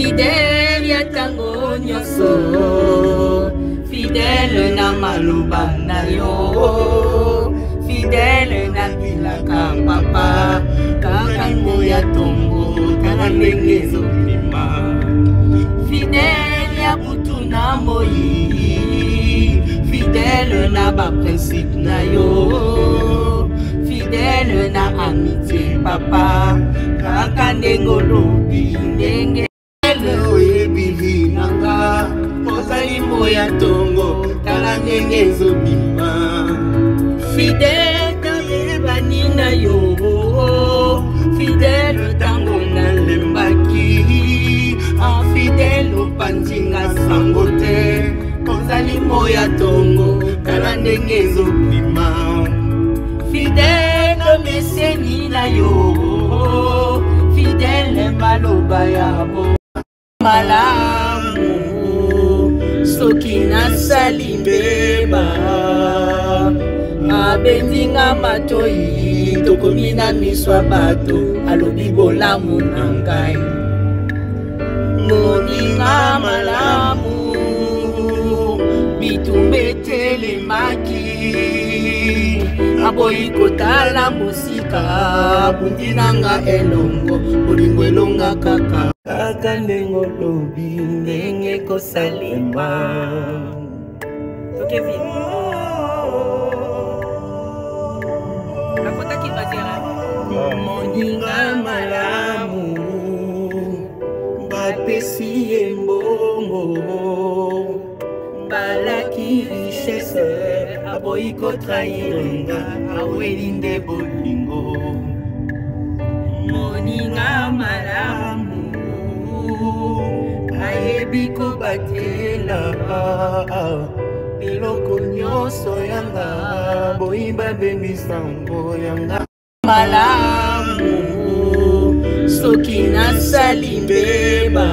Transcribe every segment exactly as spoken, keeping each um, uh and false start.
Fidèle ya tango nyonso, fidèle na maloba na yo, fidèle na bilaka papa, kakango ya tongo kala ndenge ezopema. Fidèle ya butu na moi, fidèle na ba principe na yo, fidèle na amitié papa, kaka ndenge olobi ndenge oyebi nanga, ozali moya tongo kala ndenge ezobima. Fidèle tayebani na yo, fidèle tango nalembaki, infidèle opandinga sango te, ozali moya tongo kala ndenge ezobima. Fidèle meseni na yo, fidèle maloba yabo malamu, soki nasali mbeba abenzinga matoi, tokomi na miso bato alobi bolamu na ngai. Moninga malamu, bitumbe telemaki, aboyi kotala mosika, bundi nanga elongo, bolingo elonga kaka. Kaka ndenge olobi ndenge kosalema. Ok, vite. Nakota kibatera. Moninga malamu, bapesi embongo, balaki richesse, aboyi kotrahirenga, aweli nde bolingo. Moninga malamu, ayebi kobatela biloko nyonso yanga, boyimba bemisango yanga malamu, soki nasali mbeba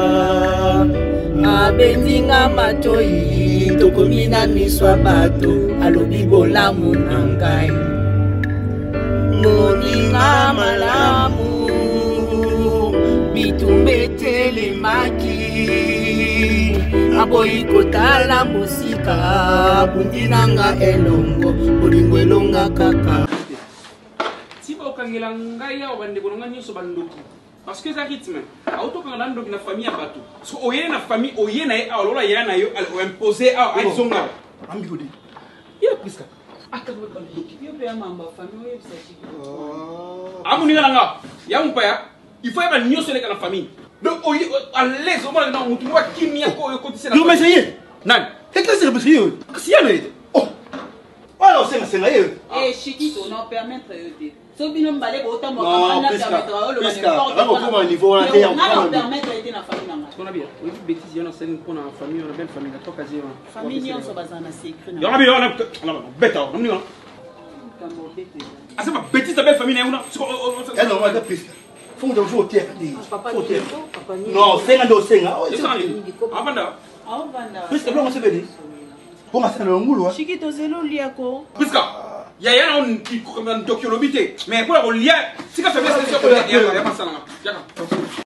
abenzinga matoi, tokomi na miso bato alobi bolamu na ngai. Moninga malamu, bitumbe telemaki, aboyi kotala mosika, bundi nanga elongo, bolingo elonga kaka. Tiba okangela ngai ya obandeko nanga nyonso bandoki, parce que ça rythme autokanga na ndoki na famille ya bato, so oye na famille oye na ye alola ya na yo al imposer a aizonga ambikodi ya priska akaba bandoki Yo pe mamba famille oye bisaki. amuninga nanga ya mpaya il faut yaba nyonso leka na famille. Donc oye à l'aise au moins na mutu wa kimia ko yo kotise na. Yo meseye Nani? Qu'est-ce que c'est parce que yo si ya no oh alors c'est c'est là yo Eh Chiquito non permettre de so bino mbale ko tambo non presque presque avant comment niveau là on a permettre de na famille nanga. On a bien oui bêtise yana c'est une bonne famille on a belle famille la trois casier famille nyonso bazana secret na. Yo na bien on a bête on a Kambo bête. Ah c'est pas bêtise ta belle famille na una. elle on va presque faut de jouer au terre Papa ni. non c'est un dossier là c'est ça avanda avanda presque blanc c'est béni pour ma c'est le ngulu Chiquito zelo liako presque ya yana on qui comme un document mais pour la lia si ka faiblesse c'est quoi ya ya masala yaka